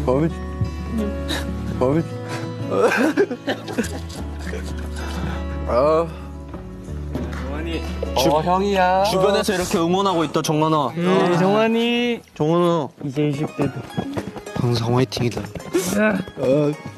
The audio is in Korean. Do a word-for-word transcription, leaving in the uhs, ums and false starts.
범이 범이 아 정환이. 어 형이야. 주변에서 이렇게 응원하고 있다 정환아. 네, 정환이. 정환아. 이제 이십 대도. 항상 화이팅이다. 야. 아